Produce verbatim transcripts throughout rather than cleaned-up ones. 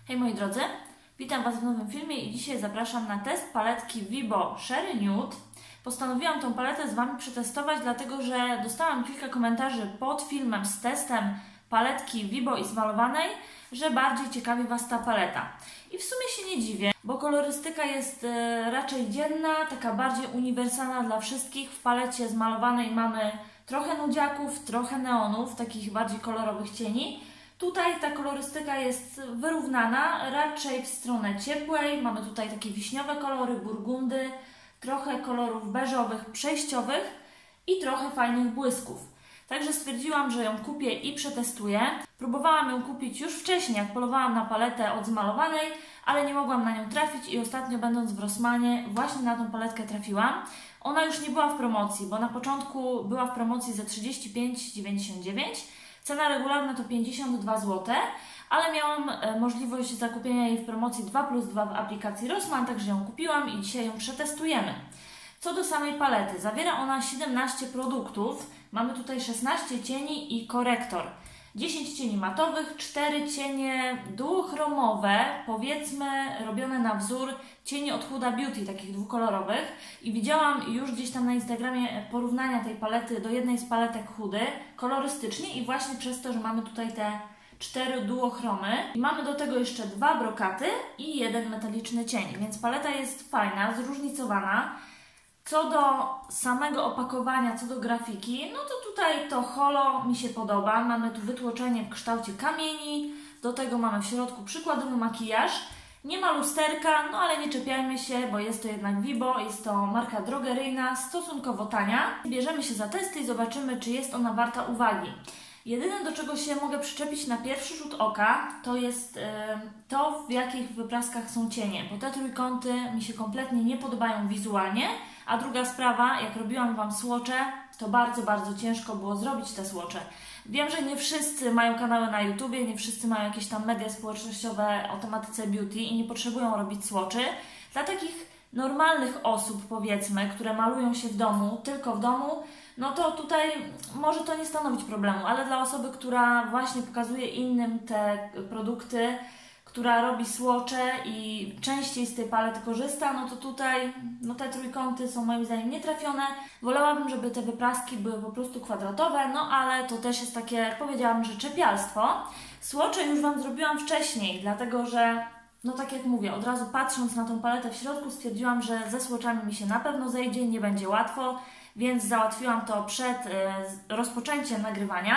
Hej moi drodzy, witam Was w nowym filmie i dzisiaj zapraszam na test paletki Vibo Sherry Nude. Postanowiłam tą paletę z Wami przetestować, dlatego że dostałam kilka komentarzy pod filmem z testem paletki Vibo i zmalowanej, że bardziej ciekawi Was ta paleta. I w sumie się nie dziwię, bo kolorystyka jest e, raczej dzienna, taka bardziej uniwersalna dla wszystkich. W palecie zmalowanej mamy trochę nudziaków, trochę neonów, takich bardziej kolorowych cieni. Tutaj ta kolorystyka jest wyrównana, raczej w stronę ciepłej. Mamy tutaj takie wiśniowe kolory, burgundy, trochę kolorów beżowych, przejściowych i trochę fajnych błysków. Także stwierdziłam, że ją kupię i przetestuję. Próbowałam ją kupić już wcześniej, jak polowałam na paletę od zmalowanej, ale nie mogłam na nią trafić i ostatnio, będąc w Rossmanie, właśnie na tą paletkę trafiłam. Ona już nie była w promocji, bo na początku była w promocji za trzydzieści pięć dziewięćdziesiąt dziewięć. Cena regularna to pięćdziesiąt dwa złote, ale miałam możliwość zakupienia jej w promocji dwa plus dwa w aplikacji Rossmann, także ją kupiłam i dzisiaj ją przetestujemy. Co do samej palety, zawiera ona siedemnaście produktów, mamy tutaj szesnaście cieni i korektor. dziesięć cieni matowych, cztery cienie duochromowe, powiedzmy robione na wzór cieni od Huda Beauty, takich dwukolorowych. I widziałam już gdzieś tam na Instagramie porównania tej palety do jednej z paletek Hudy, kolorystycznie i właśnie przez to, że mamy tutaj te cztery duochromy. I mamy do tego jeszcze dwa brokaty i jeden metaliczny cień, więc paleta jest fajna, zróżnicowana. Co do samego opakowania, co do grafiki, no to tutaj to holo mi się podoba. Mamy tu wytłoczenie w kształcie kamieni, do tego mamy w środku przykładowy makijaż. Nie ma lusterka, no ale nie czepiajmy się, bo jest to jednak Vibo, jest to marka drogeryjna, stosunkowo tania. Bierzemy się za testy i zobaczymy, czy jest ona warta uwagi. Jedyne, do czego się mogę przyczepić na pierwszy rzut oka, to jest yy, to, w jakich wypraskach są cienie, bo te trójkąty mi się kompletnie nie podobają wizualnie. A druga sprawa, jak robiłam Wam słocze, to bardzo, bardzo ciężko było zrobić te słocze. Wiem, że nie wszyscy mają kanały na YouTubie, nie wszyscy mają jakieś tam media społecznościowe o tematyce beauty i nie potrzebują robić słoczy. Dla takich normalnych osób, powiedzmy, które malują się w domu, tylko w domu, no to tutaj może to nie stanowić problemu, ale dla osoby, która właśnie pokazuje innym te produkty, która robi słocze i częściej z tej palety korzysta, no to tutaj no te trójkąty są moim zdaniem nietrafione. Wolałabym, żeby te wypraski były po prostu kwadratowe, no ale to też jest takie, powiedziałam, że czepialstwo. Słocze już Wam zrobiłam wcześniej, dlatego że, no tak jak mówię, od razu patrząc na tą paletę w środku stwierdziłam, że ze słoczami mi się na pewno zejdzie, nie będzie łatwo, więc załatwiłam to przed y, rozpoczęciem nagrywania.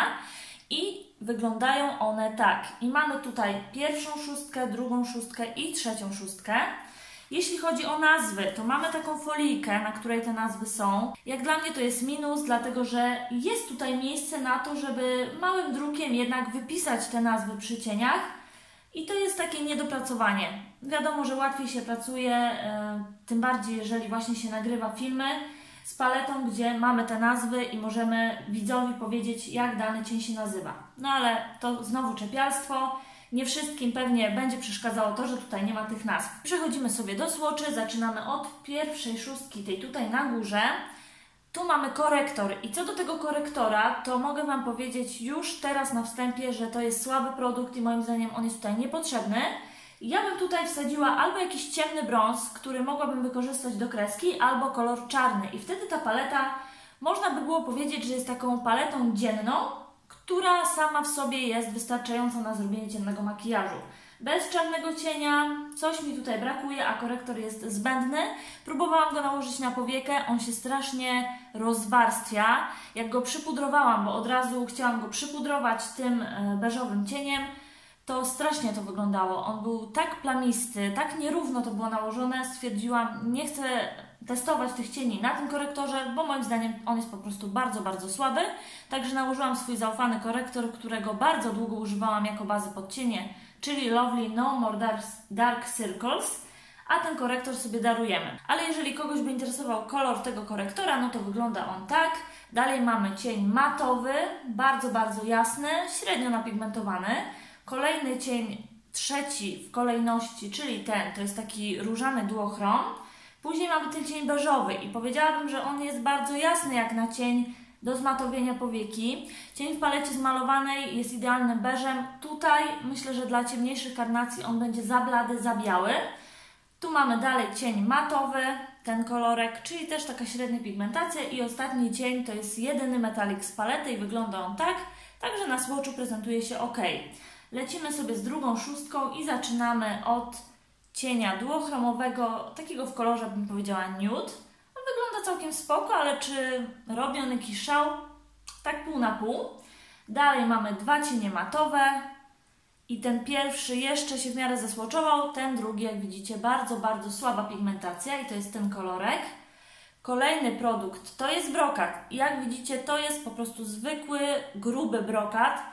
I wyglądają one tak. I mamy tutaj pierwszą szóstkę, drugą szóstkę i trzecią szóstkę. Jeśli chodzi o nazwy, to mamy taką folijkę, na której te nazwy są. Jak dla mnie to jest minus, dlatego że jest tutaj miejsce na to, żeby małym drukiem jednak wypisać te nazwy przy cieniach. I to jest takie niedopracowanie. Wiadomo, że łatwiej się pracuje, yy, tym bardziej jeżeli właśnie się nagrywa filmy z paletą, gdzie mamy te nazwy i możemy widzowi powiedzieć, jak dany cień się nazywa. No ale to znowu czepialstwo. Nie wszystkim pewnie będzie przeszkadzało to, że tutaj nie ma tych nazw. Przechodzimy sobie do słoczy. Zaczynamy od pierwszej szóstki, tej tutaj na górze. Tu mamy korektor i co do tego korektora, to mogę Wam powiedzieć już teraz na wstępie, że to jest słaby produkt i moim zdaniem on jest tutaj niepotrzebny. Ja bym tutaj wsadziła albo jakiś ciemny brąz, który mogłabym wykorzystać do kreski, albo kolor czarny. I wtedy ta paleta, można by było powiedzieć, że jest taką paletą dzienną, która sama w sobie jest wystarczająca na zrobienie ciemnego makijażu. Bez czarnego cienia, coś mi tutaj brakuje, a korektor jest zbędny. Próbowałam go nałożyć na powiekę, on się strasznie rozwarstwia. Jak go przypudrowałam, bo od razu chciałam go przypudrować tym beżowym cieniem, to strasznie to wyglądało. On był tak plamisty, tak nierówno to było nałożone. Stwierdziłam, nie chcę testować tych cieni na tym korektorze, bo moim zdaniem on jest po prostu bardzo, bardzo słaby. Także nałożyłam swój zaufany korektor, którego bardzo długo używałam jako bazy pod cienie, czyli Lovely No More Dark, Dark Circles, a ten korektor sobie darujemy. Ale jeżeli kogoś by interesował kolor tego korektora, no to wygląda on tak. Dalej mamy cień matowy, bardzo, bardzo jasny, średnio napigmentowany. Kolejny cień, trzeci w kolejności, czyli ten, to jest taki różany duochrom. Później mamy ten cień beżowy i powiedziałabym, że on jest bardzo jasny jak na cień do zmatowienia powieki. Cień w palecie zmalowanej jest idealnym beżem. Tutaj myślę, że dla ciemniejszych karnacji on będzie za blady, za biały. Tu mamy dalej cień matowy, ten kolorek, czyli też taka średnia pigmentacja i ostatni cień to jest jedyny metalik z palety i wygląda on tak, także na swatchu prezentuje się ok. Lecimy sobie z drugą szóstką i zaczynamy od cienia duochromowego, takiego w kolorze bym powiedziała nude. On wygląda całkiem spoko, ale czy robi on jakiś szał? Tak pół na pół. Dalej mamy dwa cienie matowe. I ten pierwszy jeszcze się w miarę zasłoczował, ten drugi, jak widzicie, bardzo, bardzo słaba pigmentacja i to jest ten kolorek. Kolejny produkt to jest brokat. I jak widzicie, to jest po prostu zwykły, gruby brokat.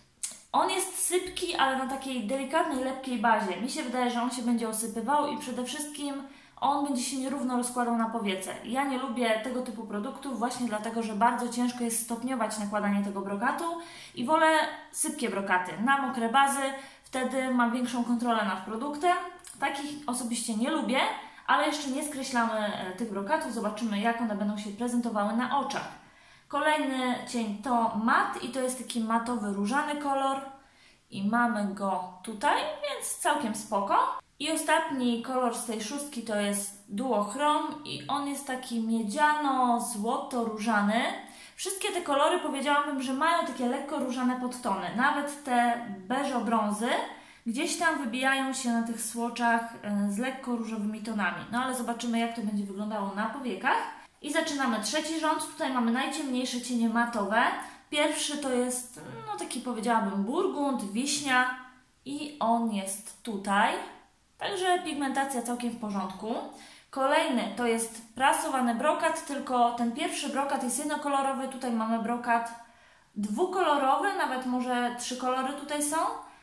On jest sypki, ale na takiej delikatnej, lepkiej bazie. Mi się wydaje, że on się będzie osypywał i przede wszystkim on będzie się nierówno rozkładał na powiece. Ja nie lubię tego typu produktów właśnie dlatego, że bardzo ciężko jest stopniować nakładanie tego brokatu i wolę sypkie brokaty na mokre bazy, wtedy mam większą kontrolę nad produktem. Takich osobiście nie lubię, ale jeszcze nie skreślamy tych brokatów, zobaczymy jak one będą się prezentowały na oczach. Kolejny cień to mat i to jest taki matowy, różany kolor i mamy go tutaj, więc całkiem spoko. I ostatni kolor z tej szóstki to jest duochrom i on jest taki miedziano-złoto-różany. Wszystkie te kolory powiedziałabym, że mają takie lekko różane podtony. Nawet te beżo-brązy gdzieś tam wybijają się na tych swatchach z lekko różowymi tonami. No ale zobaczymy jak to będzie wyglądało na powiekach. I zaczynamy trzeci rząd. Tutaj mamy najciemniejsze cienie matowe. Pierwszy to jest, no taki powiedziałabym burgund, wiśnia i on jest tutaj. Także pigmentacja całkiem w porządku. Kolejny to jest prasowany brokat, tylko ten pierwszy brokat jest jednokolorowy. Tutaj mamy brokat dwukolorowy, nawet może trzy kolory tutaj są.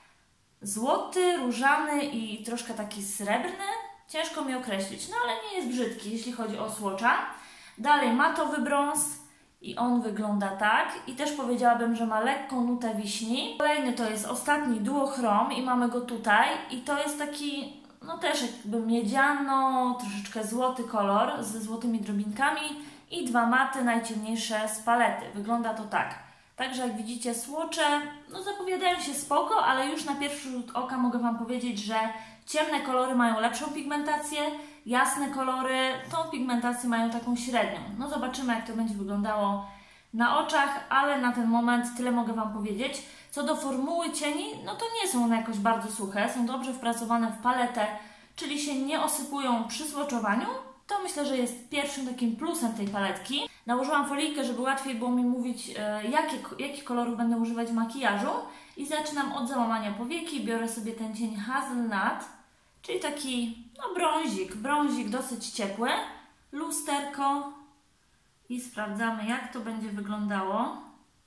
Złoty, różany i troszkę taki srebrny. Ciężko mi określić, no ale nie jest brzydki, jeśli chodzi o swatcha. Dalej matowy brąz i on wygląda tak. I też powiedziałabym, że ma lekką nutę wiśni. Kolejny to jest ostatni duochrom i mamy go tutaj. I to jest taki, no też jakby miedziano, troszeczkę złoty kolor ze złotymi drobinkami i dwa maty najciemniejsze z palety. Wygląda to tak. Także jak widzicie swatche, no zapowiadają się spoko, ale już na pierwszy rzut oka mogę Wam powiedzieć, że ciemne kolory mają lepszą pigmentację, jasne kolory tą pigmentację mają taką średnią. No zobaczymy jak to będzie wyglądało na oczach, ale na ten moment tyle mogę Wam powiedzieć. Co do formuły cieni, no to nie są one jakoś bardzo suche, są dobrze wpracowane w paletę, czyli się nie osypują przy swatchowaniu. To myślę, że jest pierwszym takim plusem tej paletki. Nałożyłam folijkę, żeby łatwiej było mi mówić, e, jakie, jakich kolorów będę używać w makijażu. I zaczynam od załamania powieki. Biorę sobie ten cień Hazelnut, czyli taki no, brązik, brązik dosyć ciepły. Lusterko i sprawdzamy, jak to będzie wyglądało.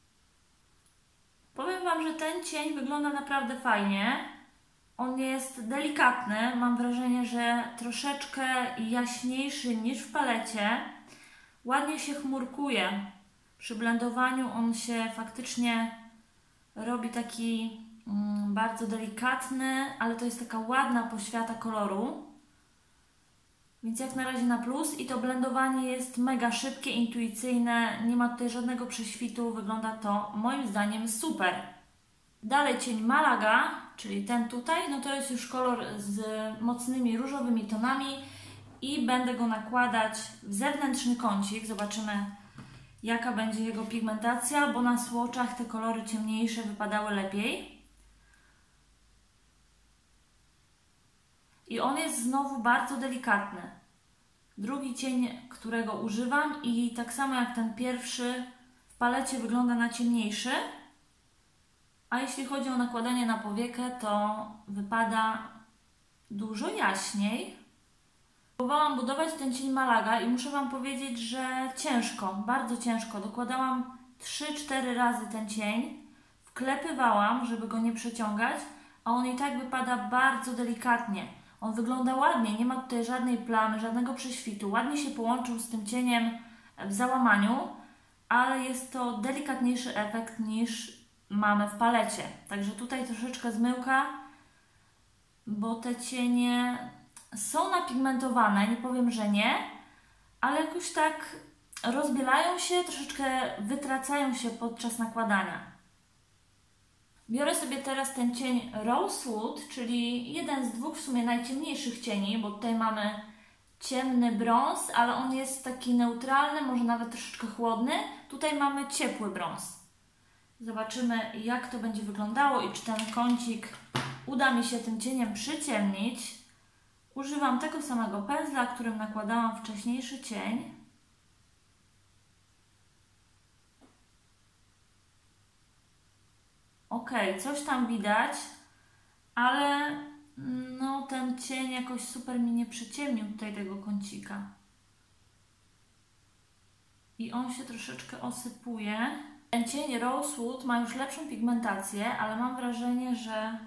Powiem Wam, że ten cień wygląda naprawdę fajnie. On jest delikatny, mam wrażenie, że troszeczkę jaśniejszy niż w palecie. Ładnie się chmurkuje. Przy blendowaniu on się faktycznie robi taki mm, bardzo delikatny, ale to jest taka ładna poświata koloru. Więc jak na razie na plus i to blendowanie jest mega szybkie, intuicyjne, nie ma tutaj żadnego prześwitu, wygląda to moim zdaniem super. Dalej cień Malaga, czyli ten tutaj, no to jest już kolor z mocnymi różowymi tonami i będę go nakładać w zewnętrzny kącik. Zobaczymy jaka będzie jego pigmentacja, bo na swatchach te kolory ciemniejsze wypadały lepiej. I on jest znowu bardzo delikatny. Drugi cień, którego używam i tak samo jak ten pierwszy w palecie wygląda na ciemniejszy. A jeśli chodzi o nakładanie na powiekę, to wypada dużo jaśniej. Próbowałam budować ten cień Malaga i muszę Wam powiedzieć, że ciężko, bardzo ciężko. Dokładałam trzy cztery razy ten cień, wklepywałam, żeby go nie przeciągać, a on i tak wypada bardzo delikatnie. On wygląda ładnie, nie ma tutaj żadnej plamy, żadnego prześwitu. Ładnie się połączył z tym cieniem w załamaniu, ale jest to delikatniejszy efekt niż mamy w palecie. Także tutaj troszeczkę zmyłka, bo te cienie są napigmentowane, nie powiem, że nie, ale jakoś tak rozbielają się, troszeczkę wytracają się podczas nakładania. Biorę sobie teraz ten cień Rosewood, czyli jeden z dwóch w sumie najciemniejszych cieni, bo tutaj mamy ciemny brąz, ale on jest taki neutralny, może nawet troszeczkę chłodny. Tutaj mamy ciepły brąz. Zobaczymy, jak to będzie wyglądało i czy ten kącik uda mi się tym cieniem przyciemnić. Używam tego samego pędzla, którym nakładałam wcześniejszy cień. Ok, coś tam widać, ale no, ten cień jakoś super mi nie przyciemnił tutaj tego kącika. I on się troszeczkę osypuje. Ten cień Rosewood ma już lepszą pigmentację, ale mam wrażenie, że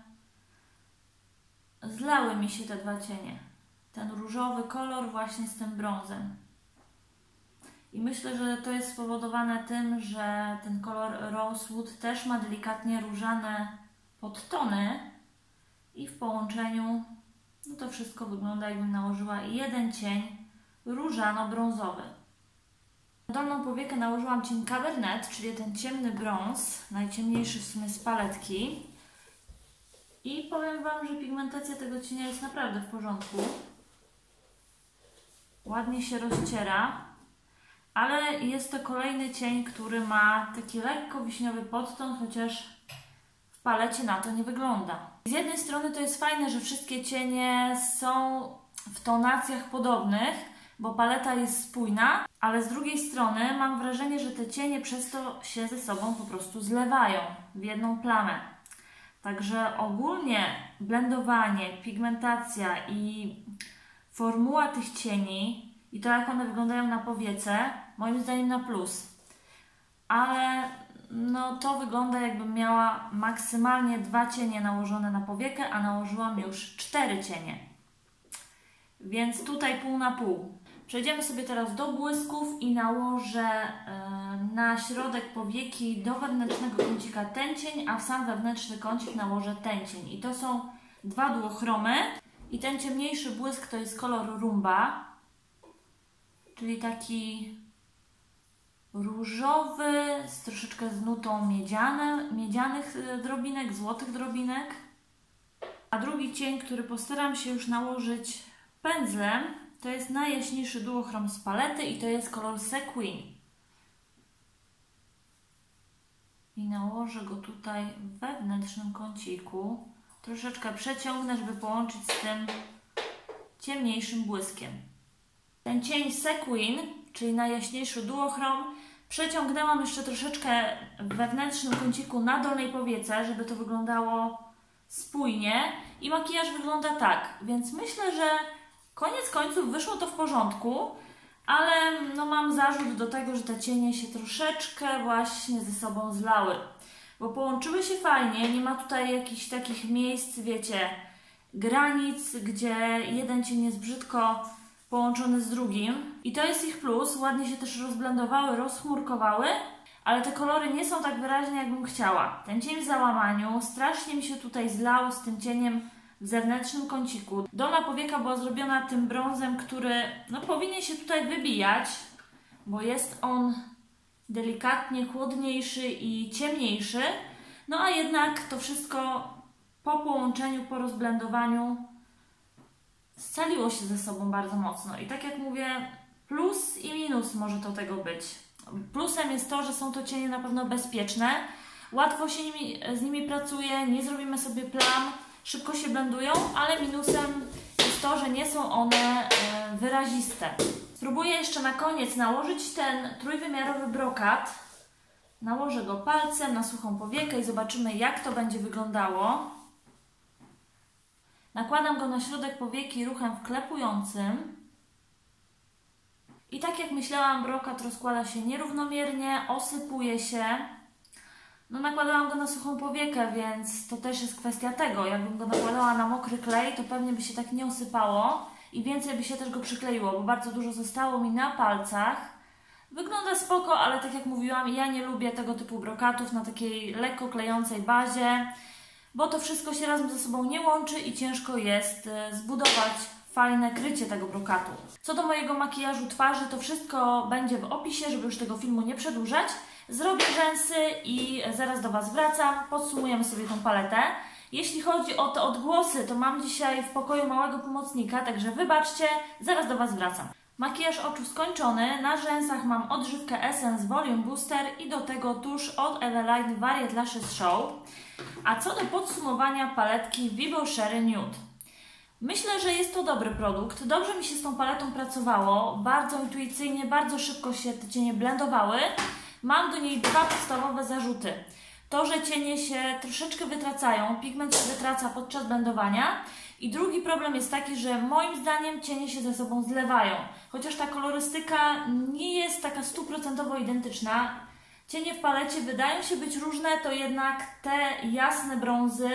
zlały mi się te dwa cienie. Ten różowy kolor właśnie z tym brązem. I myślę, że to jest spowodowane tym, że ten kolor Rosewood też ma delikatnie różane podtony i w połączeniu no to wszystko wygląda, jakbym nałożyła jeden cień różano-brązowy. Na dolną powiekę nałożyłam cień Cabernet, czyli ten ciemny brąz, najciemniejszy w sumie z paletki. I powiem Wam, że pigmentacja tego cienia jest naprawdę w porządku. Ładnie się rozciera, ale jest to kolejny cień, który ma taki lekko wiśniowy podton, chociaż w palecie na to nie wygląda. Z jednej strony to jest fajne, że wszystkie cienie są w tonacjach podobnych, bo paleta jest spójna, ale z drugiej strony mam wrażenie, że te cienie przez to się ze sobą po prostu zlewają w jedną plamę. Także ogólnie blendowanie, pigmentacja i formuła tych cieni i to, jak one wyglądają na powiece, moim zdaniem na plus. Ale no, to wygląda, jakbym miała maksymalnie dwa cienie nałożone na powiekę, a nałożyłam już cztery cienie. Więc tutaj pół na pół. Przejdziemy sobie teraz do błysków i nałożę yy, na środek powieki do wewnętrznego kącika ten cień, a w sam wewnętrzny kącik nałożę ten cień. I to są dwa duochromy. I ten ciemniejszy błysk to jest kolor Rumba, czyli taki różowy z troszeczkę z nutą miedziane, miedzianych drobinek, złotych drobinek. A drugi cień, który postaram się już nałożyć pędzlem, to jest najjaśniejszy duochrom z palety i to jest kolor Sequin. I nałożę go tutaj w wewnętrznym kąciku. Troszeczkę przeciągnę, żeby połączyć z tym ciemniejszym błyskiem. Ten cień Sequin, czyli najjaśniejszy duochrom, przeciągnęłam jeszcze troszeczkę w wewnętrznym kąciku na dolnej powiece, żeby to wyglądało spójnie. I makijaż wygląda tak, więc myślę, że koniec końców wyszło to w porządku, ale no mam zarzut do tego, że te cienie się troszeczkę właśnie ze sobą zlały. Bo połączyły się fajnie, nie ma tutaj jakichś takich miejsc, wiecie, granic, gdzie jeden cień jest brzydko połączony z drugim. I to jest ich plus, ładnie się też rozblendowały, rozchmurkowały, ale te kolory nie są tak wyraźne, jakbym chciała. Ten cień w załamaniu strasznie mi się tutaj zlał z tym cieniem w zewnętrznym kąciku. Dolna powieka była zrobiona tym brązem, który no, powinien się tutaj wybijać, bo jest on delikatnie chłodniejszy i ciemniejszy, no a jednak to wszystko po połączeniu, po rozblendowaniu scaliło się ze sobą bardzo mocno. I tak jak mówię, plus i minus może to tego być. Plusem jest to, że są to cienie na pewno bezpieczne, łatwo się nimi, z nimi pracuje, nie zrobimy sobie plam, szybko się blendują, ale minusem jest to, że nie są one e, wyraziste. Spróbuję jeszcze na koniec nałożyć ten trójwymiarowy brokat. Nałożę go palcem na suchą powiekę i zobaczymy, jak to będzie wyglądało. Nakładam go na środek powieki ruchem wklepującym. I tak jak myślałam, brokat rozkłada się nierównomiernie, osypuje się. No nakładałam go na suchą powiekę, więc to też jest kwestia tego. Jakbym go nakładała na mokry klej, to pewnie by się tak nie osypało i więcej by się też go przykleiło, bo bardzo dużo zostało mi na palcach. Wygląda spoko, ale tak jak mówiłam, ja nie lubię tego typu brokatów na takiej lekko klejącej bazie, bo to wszystko się razem ze sobą nie łączy i ciężko jest zbudować fajne krycie tego brokatu. Co do mojego makijażu twarzy, to wszystko będzie w opisie, żeby już tego filmu nie przedłużać. Zrobię rzęsy i zaraz do Was wracam. Podsumujemy sobie tą paletę. Jeśli chodzi o te odgłosy, to mam dzisiaj w pokoju małego pomocnika, także wybaczcie, zaraz do Was wracam. Makijaż oczu skończony, na rzęsach mam odżywkę Essence Volume Booster i do tego tusz od Eveline Variet Lashes Show. A co do podsumowania paletki Vibo Sherry Nude. Myślę, że jest to dobry produkt, dobrze mi się z tą paletą pracowało, bardzo intuicyjnie, bardzo szybko się te cienie blendowały. Mam do niej dwa podstawowe zarzuty. To, że cienie się troszeczkę wytracają, pigment się wytraca podczas blendowania. I drugi problem jest taki, że moim zdaniem cienie się ze sobą zlewają. Chociaż ta kolorystyka nie jest taka stuprocentowo identyczna. Cienie w palecie wydają się być różne, to jednak te jasne brązy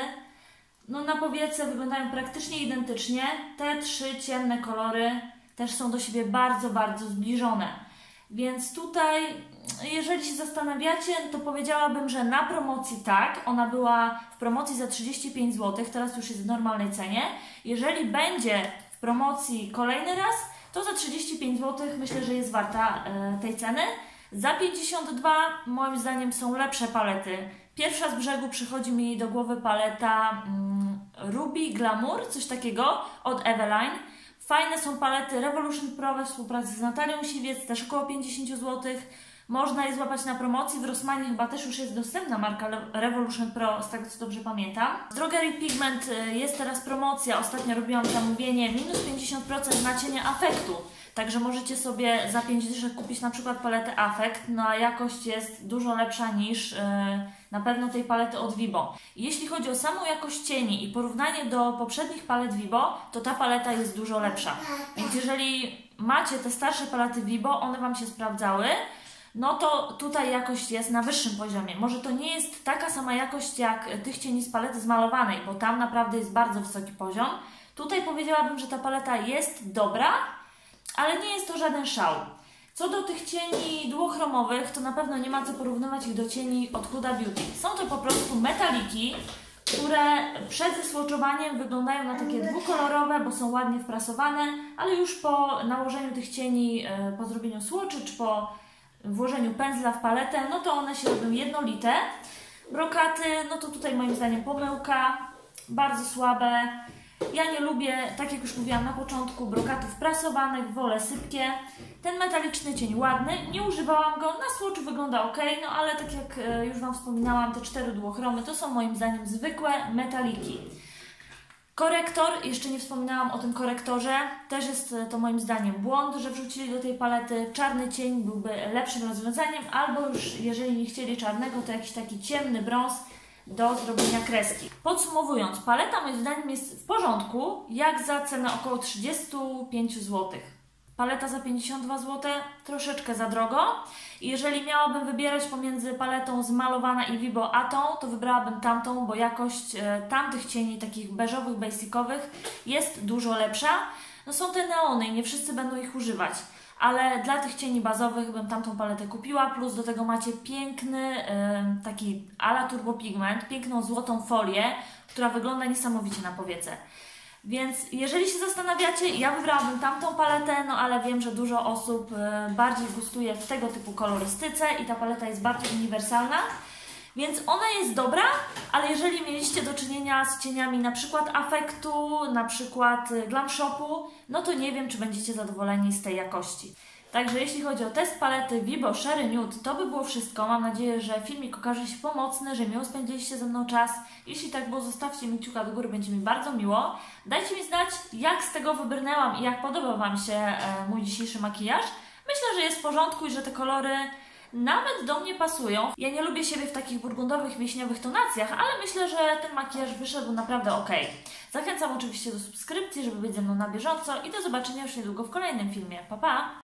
no na powiece wyglądają praktycznie identycznie. Te trzy ciemne kolory też są do siebie bardzo, bardzo zbliżone. Więc tutaj, jeżeli się zastanawiacie, to powiedziałabym, że na promocji tak. Ona była w promocji za trzydzieści pięć złotych, teraz już jest w normalnej cenie. Jeżeli będzie w promocji kolejny raz, to za trzydzieści pięć złotych myślę, że jest warta e, tej ceny. Za pięćdziesiąt dwa moim zdaniem są lepsze palety. Pierwsza z brzegu przychodzi mi do głowy paleta mm, Ruby Glamour, coś takiego od Eveline. Fajne są palety Revolution Pro we współpracy z Natalią Siwiec, też około pięćdziesiąt złotych. Można je złapać na promocji, w Rossmanie chyba też już jest dostępna marka Revolution Pro, z tego co dobrze pamiętam. Z Drogerii Pigment jest teraz promocja, ostatnio robiłam zamówienie, minus pięćdziesiąt procent na cienie Affectu. Także możecie sobie za pięć dyszek kupić na przykład paletę Affect, no a jakość jest dużo lepsza niż yy, na pewno tej palety od Vibo. Jeśli chodzi o samą jakość cieni i porównanie do poprzednich palet Vibo, to ta paleta jest dużo lepsza. Więc jeżeli macie te starsze palety Vibo, one Wam się sprawdzały, no to tutaj jakość jest na wyższym poziomie. Może to nie jest taka sama jakość jak tych cieni z palety zmalowanej, bo tam naprawdę jest bardzo wysoki poziom. Tutaj powiedziałabym, że ta paleta jest dobra, ale nie jest to żaden szał. Co do tych cieni duochromowych, to na pewno nie ma co porównywać ich do cieni od Huda Beauty. Są to po prostu metaliki, które przed zesłoczowaniem wyglądają na takie dwukolorowe, bo są ładnie wprasowane, ale już po nałożeniu tych cieni, po zrobieniu swatchu czy po włożeniu pędzla w paletę, no to one się robią jednolite. Brokaty, no to tutaj moim zdaniem pomyłka, bardzo słabe. Ja nie lubię, tak jak już mówiłam na początku, brokatów prasowanych, wolę sypkie. Ten metaliczny cień ładny, nie używałam go, na swatchu wygląda ok, no ale tak jak już Wam wspominałam, te cztery duochromy to są moim zdaniem zwykłe metaliki. Korektor, jeszcze nie wspominałam o tym korektorze, też jest to moim zdaniem błąd, że wrzucili do tej palety. Czarny cień byłby lepszym rozwiązaniem, albo już jeżeli nie chcieli czarnego, to jakiś taki ciemny brąz do zrobienia kreski. Podsumowując, paleta moim zdaniem jest w porządku, jak za cenę około trzydzieści pięć złotych. Paleta za pięćdziesiąt dwa złote, troszeczkę za drogo. I jeżeli miałabym wybierać pomiędzy paletą zmalowana i Vibo a tą, to wybrałabym tamtą, bo jakość e, tamtych cieni, takich beżowych, basicowych, jest dużo lepsza. No są te neony i nie wszyscy będą ich używać, ale dla tych cieni bazowych bym tamtą paletę kupiła, plus do tego macie piękny e, taki ala turbo pigment, piękną złotą folię, która wygląda niesamowicie na powiece. Więc jeżeli się zastanawiacie, ja wybrałabym tamtą paletę, no ale wiem, że dużo osób bardziej gustuje w tego typu kolorystyce i ta paleta jest bardziej uniwersalna, więc ona jest dobra, ale jeżeli mieliście do czynienia z cieniami na przykład Affectu, na przykład Glam Shopu, no to nie wiem, czy będziecie zadowoleni z tej jakości. Także jeśli chodzi o test palety Vibo Sherry Nude, to by było wszystko. Mam nadzieję, że filmik okaże się pomocny, że miło spędziliście ze mną czas. Jeśli tak było, zostawcie mi kciuka do góry, będzie mi bardzo miło. Dajcie mi znać, jak z tego wybrnęłam i jak podobał Wam się e, mój dzisiejszy makijaż. Myślę, że jest w porządku i że te kolory nawet do mnie pasują. Ja nie lubię siebie w takich burgundowych, wiśniowych tonacjach, ale myślę, że ten makijaż wyszedł naprawdę ok. Zachęcam oczywiście do subskrypcji, żeby być ze mną na bieżąco i do zobaczenia już niedługo w kolejnym filmie. Pa, pa!